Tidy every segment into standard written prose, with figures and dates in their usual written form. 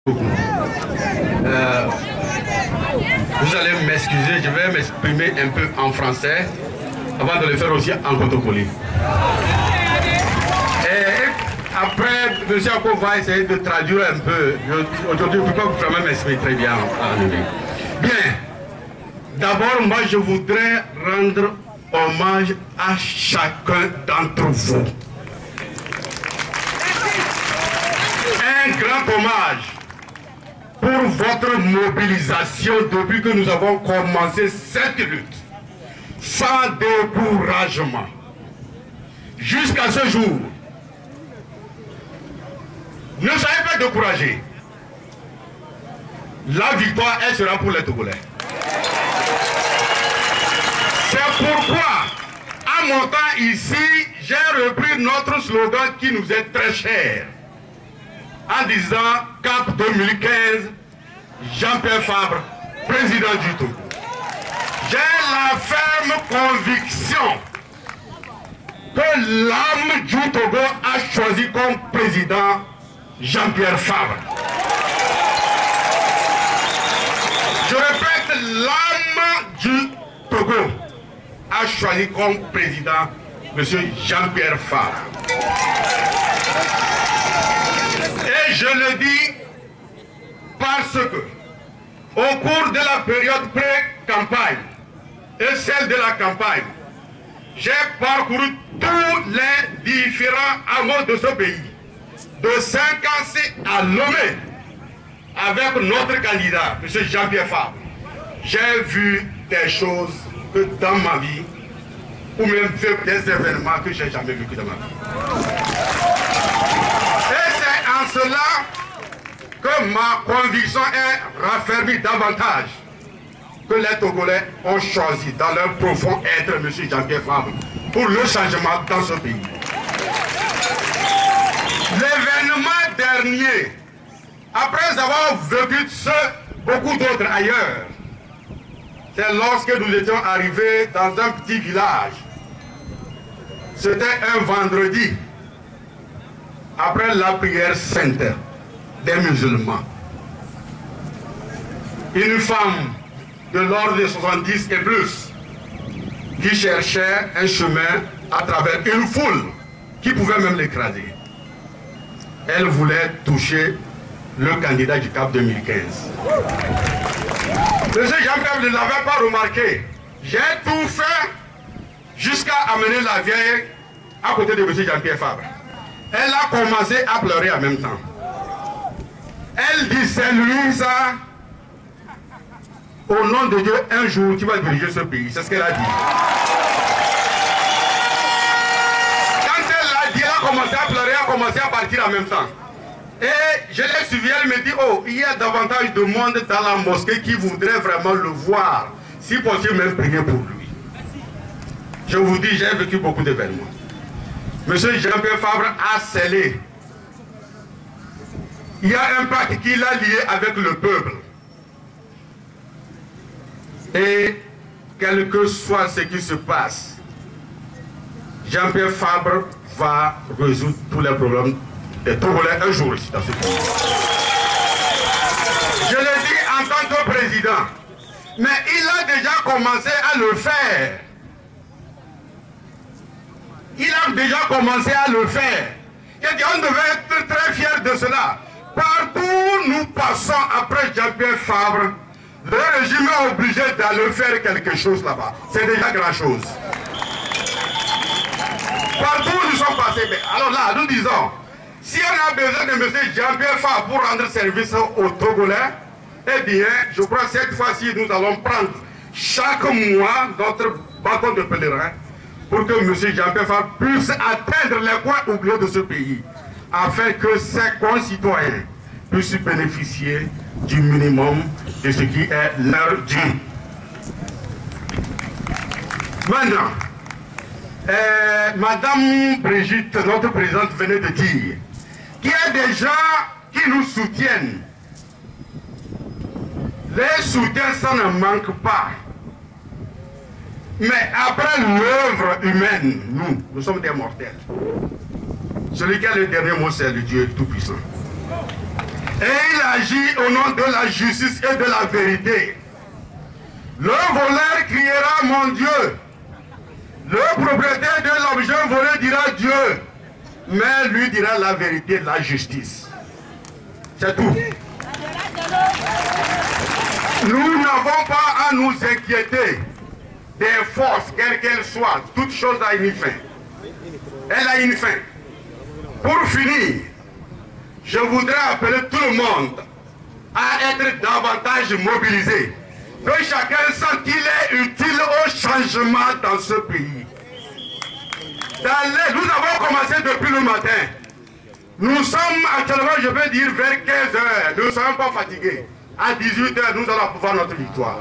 Vous allez m'excuser, je vais m'exprimer un peu en français avant de le faire aussi en cotopoli. Et après, M. Ako va essayer de traduire un peu. Aujourd'hui, je ne peux pas vraiment m'exprimer très bien en anglais. Bien. D'abord, moi, je voudrais rendre hommage à chacun d'entre vous. Un grand hommage pour votre mobilisation depuis que nous avons commencé cette lutte, sans découragement. Jusqu'à ce jour, ne soyez pas découragés. La victoire, elle sera pour les Togolais. C'est pourquoi, en montant ici, j'ai repris notre slogan qui nous est très cher. En disant CAP 2015, Jean-Pierre Fabre, président du Togo. J'ai la ferme conviction que l'âme du Togo a choisi comme président Jean-Pierre Fabre. Je répète, l'âme du Togo a choisi comme président M. Jean-Pierre Fabre. Et je le dis parce que, au cours de la période pré-campagne et celle de la campagne, j'ai parcouru tous les différents hameaux de ce pays, de Saint-Cancé à Lomé, avec notre candidat, M. Jean-Pierre Fabre. J'ai vu des choses que dans ma vie, ou même fait des événements que je n'ai jamais vécu dans ma vie. Et c'est en cela que ma conviction est raffermie davantage que les Togolais ont choisi dans leur profond être M. Jean-Pierre Fabre pour le changement dans ce pays. L'événement dernier, après avoir vécu beaucoup d'autres ailleurs, c'est lorsque nous étions arrivés dans un petit village. C'était un vendredi, après la prière sainte des musulmans. Une femme de l'ordre de 70 et plus qui cherchait un chemin à travers une foule qui pouvait même l'écraser. Elle voulait toucher le candidat du CAP 2015. M. Jean-Pierre ne l'avait pas remarqué. J'ai tout fait jusqu'à amener la vieille à côté de M. Jean-Pierre Fabre. Elle a commencé à pleurer en même temps. Elle dit, c'est lui ça. Au nom de Dieu, un jour, tu vas diriger ce pays. C'est ce qu'elle a dit. Quand elle l'a dit, elle a commencé à pleurer, elle a commencé à partir en même temps. Et je l'ai suivi, elle me dit, oh, il y a davantage de monde dans la mosquée qui voudrait vraiment le voir. Si possible, même prier pour lui. Je vous dis, j'ai vécu beaucoup d'événements. Monsieur Jean-Pierre Fabre a scellé. Il y a un pacte qui l'a lié avec le peuple. Et quel que soit ce qui se passe, Jean-Pierre Fabre va résoudre tous les problèmes des Togolais un jour ici dans ce pays. Je le dis en tant que président, mais il a déjà commencé à le faire. Il a déjà commencé à le faire. On devait être très fiers de cela. Partout où nous passons après Jean-Pierre Fabre, le régime est obligé d'aller faire quelque chose là-bas. C'est déjà grand chose. Partout où nous sommes passés. Alors là, nous disons, si on a besoin de M. Jean-Pierre Fabre pour rendre service aux Togolais, eh bien, je crois que cette fois-ci, nous allons prendre chaque mois notre bâton de pèlerin pour que M. Jean-Pierre Fabre puisse atteindre les coins oubliés de ce pays, afin que ses concitoyens puissent bénéficier du minimum de ce qui est leur dû. Maintenant, Madame Brigitte, notre présidente, venait de dire qu'il y a des gens qui nous soutiennent. Les soutiens, ça ne manque pas. Mais après l'œuvre humaine, nous sommes des mortels. Celui qui a le dernier mot, c'est le Dieu Tout-Puissant. Et il agit au nom de la justice et de la vérité. Le voleur criera mon Dieu. Le propriétaire de l'objet volé dira Dieu. Mais lui dira la vérité, la justice. C'est tout. Nous n'avons pas à nous inquiéter des forces, quelles qu'elles soient. Toute chose a une fin. Elle a une fin. Pour finir, je voudrais appeler tout le monde à être davantage mobilisé. Que chacun sente qu'il est utile au changement dans ce pays. Nous avons commencé depuis le matin. Nous sommes actuellement, je peux dire, vers 15 h. Nous ne sommes pas fatigués. À 18 h, nous allons pouvoir notre victoire.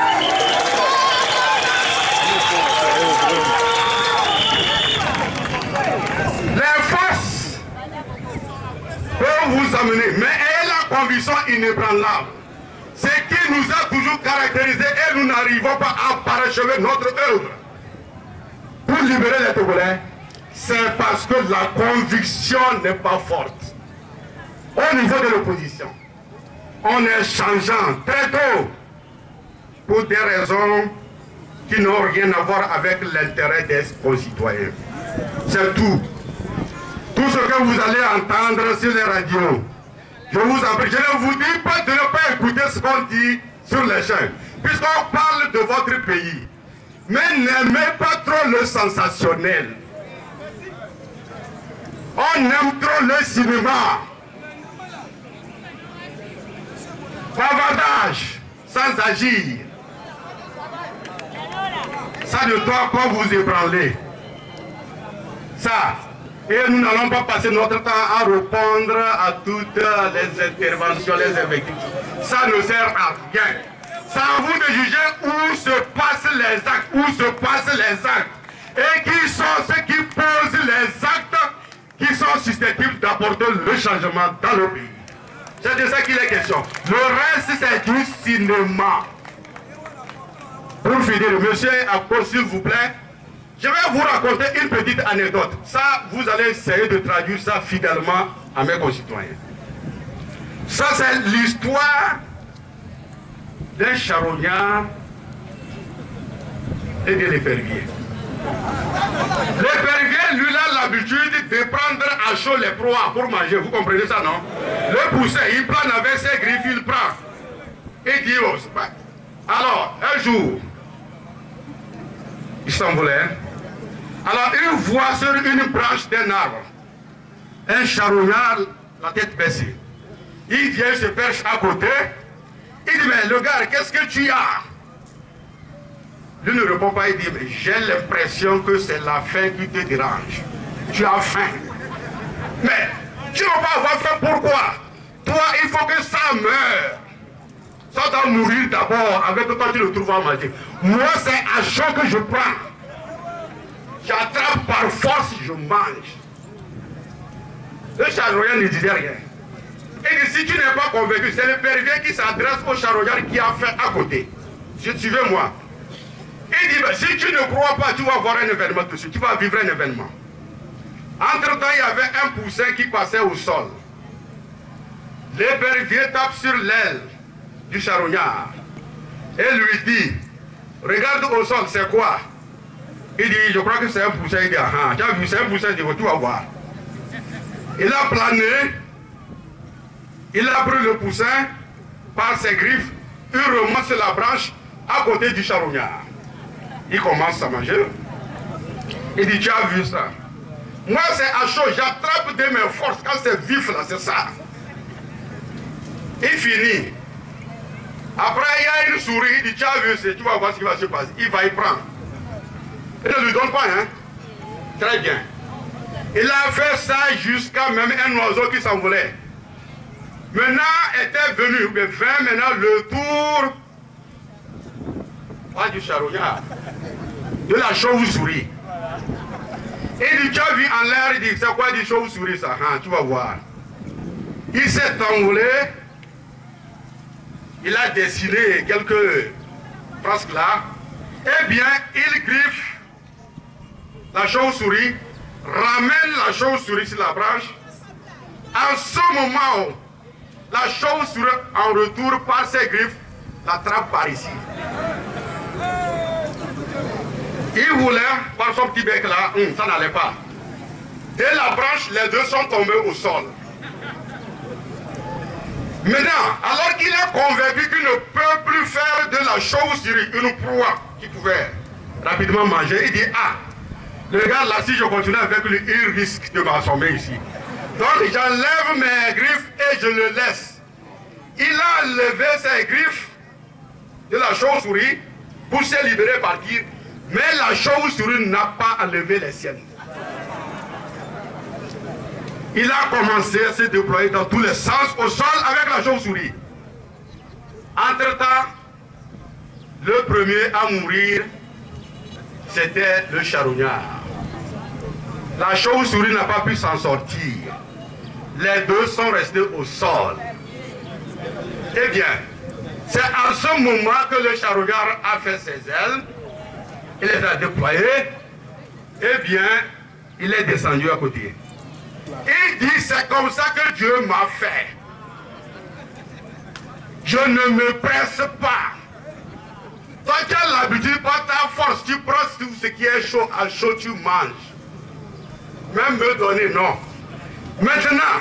Les forces peuvent vous amener, mais ayez la conviction inébranlable. Ce qui nous a toujours caractérisé et nous n'arrivons pas à parachever notre œuvre pour libérer les Togolais, c'est parce que la conviction n'est pas forte. Au niveau de l'opposition, on est changeant très tôt pour des raisons qui n'ont rien à voir avec l'intérêt des concitoyens. C'est tout. Tout ce que vous allez entendre sur les radios, je vous en prie, je ne vous dis pas de ne pas écouter ce qu'on dit sur les chaînes, puisqu'on parle de votre pays. Mais n'aimez pas trop le sensationnel. On aime trop le cinéma. Bavardage sans agir. Ça ne doit pas vous ébranler. Ça. Et nous n'allons pas passer notre temps à répondre à toutes les interventions, les invectives. Ça ne sert à rien. C'est à vous de juger où se passent les actes, où se passent les actes. Et qui sont ceux qui posent les actes qui sont susceptibles d'apporter le changement dans le pays. C'est de ça qu'il est question. Le reste, c'est du cinéma. Pour finir, monsieur Akpo, s'il vous plaît, je vais vous raconter une petite anecdote. Ça, vous allez essayer de traduire ça fidèlement à mes concitoyens. Ça, c'est l'histoire d'un charognard et de l'épervier. L'épervier, lui, a l'habitude de prendre à chaud les proies pour manger. Vous comprenez ça, non? Le poussin, il plane avec ses griffes, il prend. Et dit, oh, c'est pas... Alors, un jour, il s'envolait. Alors, il voit sur une branche d'un arbre un charognard, la tête baissée. Il vient se perche à côté. Il dit, mais le gars, qu'est-ce que tu as? Lui ne répond pas, il dit, mais j'ai l'impression que c'est la faim qui te dérange. Tu as faim. Mais tu ne vas pas avoir faim, pourquoi? Toi, il faut que ça meure. Ça doit mourir d'abord avec toi, tu le trouves à manger. Moi, c'est à chaud que je prends. J'attrape par force, je mange. Le charognard ne disait rien. Il dit, si tu n'es pas convaincu, c'est le pervers qui s'adresse au charognard qui a fait à côté. Suivez-moi. Il dit, si tu ne crois pas, tu vas voir un événement dessus, tu vas vivre un événement. Entre-temps, il y avait un poussin qui passait au sol. L'épervier tape sur l'aile du charognard et lui dit, regarde au sol, c'est quoi? Il dit, je crois que c'est un poussin. Il dit, ah, tu as vu, c'est un poussin, il dit, tu vas voir. Il a plané, il a pris le poussin par ses griffes, il remonte sur la branche à côté du charognard. Il commence à manger. Il dit, tu as vu ça? Moi, c'est à chaud, j'attrape de mes forces. Quand c'est vif, là, c'est ça. Il finit. Après, il y a une souris. Il dit, tu as vu, tu vas voir ce qui va se passer. Il va y prendre. Il ne lui donne pas, hein? Très bien. Il a fait ça jusqu'à même un oiseau qui s'envolait. Maintenant, était venu, maintenant le tour, pas du charognard, de la chauve-souris. Et dit, tu as vu en l'air, il dit, c'est quoi du chauve-souris ça? Hein, tu vas voir. Il s'est envolé, il a dessiné quelques phrases là, eh bien, il griffe la chauve-souris, ramène la chauve-souris sur la branche. En ce moment, la chauve-souris en retour par ses griffes l'attrape par ici. Il voulait, par son petit bec là, ça n'allait pas. Dès la branche, les deux sont tombés au sol. Maintenant, alors qu'il est convaincu qu'il ne peut plus faire de la chauve-souris une proie qu'il pouvait rapidement manger, il dit, ah, le gars là, si je continue avec lui, il risque de m'assommer ici. Donc j'enlève mes griffes et je le laisse. Il a levé ses griffes de la chauve-souris pour se libérer, partir, mais la chauve-souris n'a pas enlevé les siennes. Il a commencé à se déployer dans tous les sens au sol avec la chauve-souris. Entre-temps, le premier à mourir, c'était le charognard. La chauve-souris n'a pas pu s'en sortir. Les deux sont restés au sol. Eh bien, c'est à ce moment que le charognard a fait ses ailes, il les a déployées, eh bien, il est descendu à côté. Il dit, c'est comme ça que Dieu m'a fait. Je ne me presse pas. Toi, tu as l'habitude, par ta force, tu prends tout ce qui est chaud, à chaud, tu manges. Même me donner, non. Maintenant,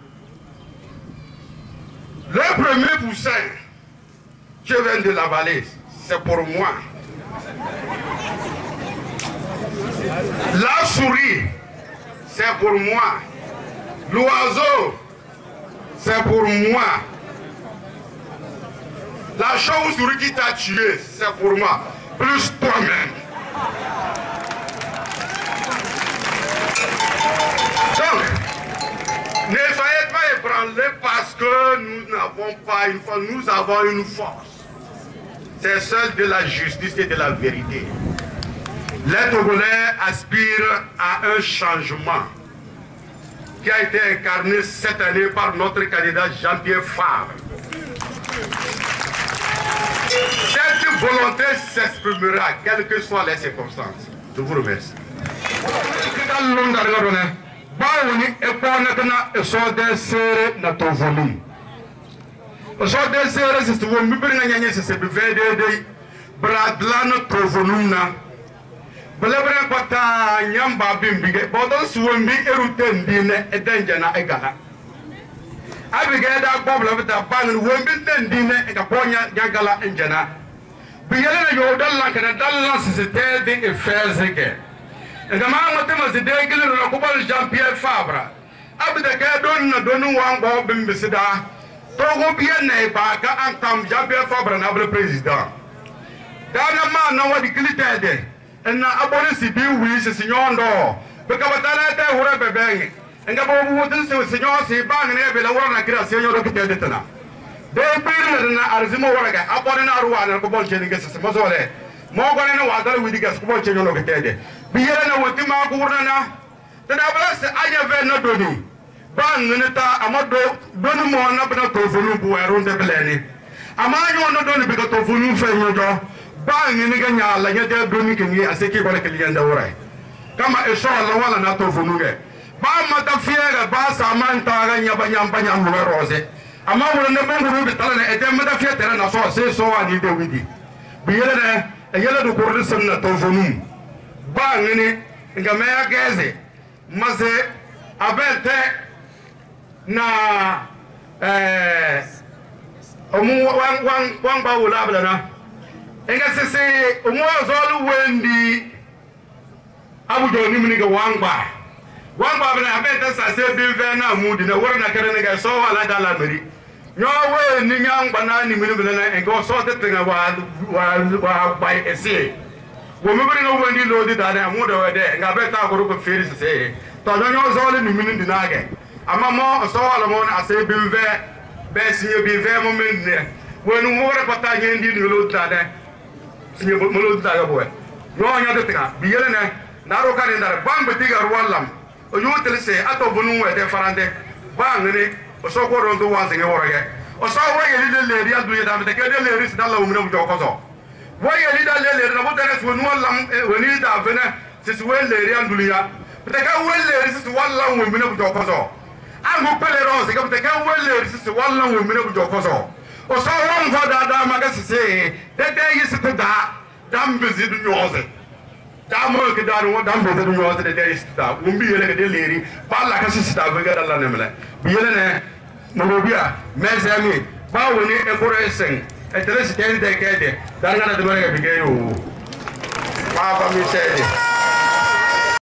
le premier poussin, je viens de l'avaler, c'est pour moi. La souris, c'est pour moi. L'oiseau, c'est pour moi. La chauve-souris qui t'a tué, c'est pour moi. Plus toi-même. Donc, ne soyez pas ébranlés parce que nous n'avons pas une force, nous avons une force. C'est celle de la justice et de la vérité. Les Togolais aspirent à un changement qui a été incarné cette année par notre candidat Jean-Pierre Favre. Cette volonté s'exprimera, quelles que soient les circonstances. Je vous remercie. Belebren kwata nyamba bimbige bodo suwembi erutendine edenjana egala abige da gbobla bita bangin wembi tendine ekaponya nyagala enjana biyele na yodalla kana dalla sisite de efezeke ngama ngote mazide gile na kubal Jean-Pierre Favre abide ka don na donu wango bimbisida togo biye na ibaka antam Jean-Pierre Favre na le président dana ma na wadi kilitede na abone si bi wi si nyondo be ka batana ta hore bebe nga bo bu tin si nyondo si ba ne be la wona kira si nyondo ki tede tana de bir na arzimo waraga abone na ruwa na ko bonche ni gese mo zole mo gone na wadar wi digas ko bonche nyondo ki tede bi yele na woti ma ko wurna na tana bala se aya ve na doni ba ngene ta amado doni mo na bana to funu bu erunde beleni ama nyondo doni be ka to funu fe nyondo bang ini kan nyala nya dia doni kengi aseki kole kelianda orai kama esho la wala na to funuge ba mata fiera ba samanta ga nya banyamba nya mu rose ama wala ne bongo be tala ne ete mata fiera na so se so ani de widi bi yele ne yele do korde sanna to funu bang ini ngame ya geze maze abete na omu wang ba wala bla na enga sese umwazolu wendi abujo ni mniga wangba bana abeta sase bilve na mudi na worna kare ne ga so wala dala meri nyo we ni nyangba na ni mni bana enga so tetenga wa bai ese wo me bana wendi lo di dane amudo wede enga beta ko ko feri sese to nyo zolu ni mni dinage ama mo so wala mo na ase bilve be sinyo bilve mo menne wonu mo re pata nyendi ni lo dane sinye molo daga boy no nya de tinga biyele ne naro kan ndar bambe diga wallam o yotel se ato bonu we de farande bangene o so ko ron do wanze nge worage o so waye li le ri aldu yeda de ke de le ris dalla umre mu joko so waye li da le na bodere so nu wallam woni da vena sis we le ri aldu ya de ka we le ris wallam we mu joko so angu pele rose kam te kan welle sisi wallan wo mine bu jokoso o so won fo da maga sisi de yisite da dam bizi du nyoze da mo ke da no dam bizi du nyoze de yisite da umbi yele ke de leri balla ka sisi da ga dalla nemle bi yele ne mo bia mezami ba woni e correction e tele si tende ke de da ngana de mare ke yo pa mi sede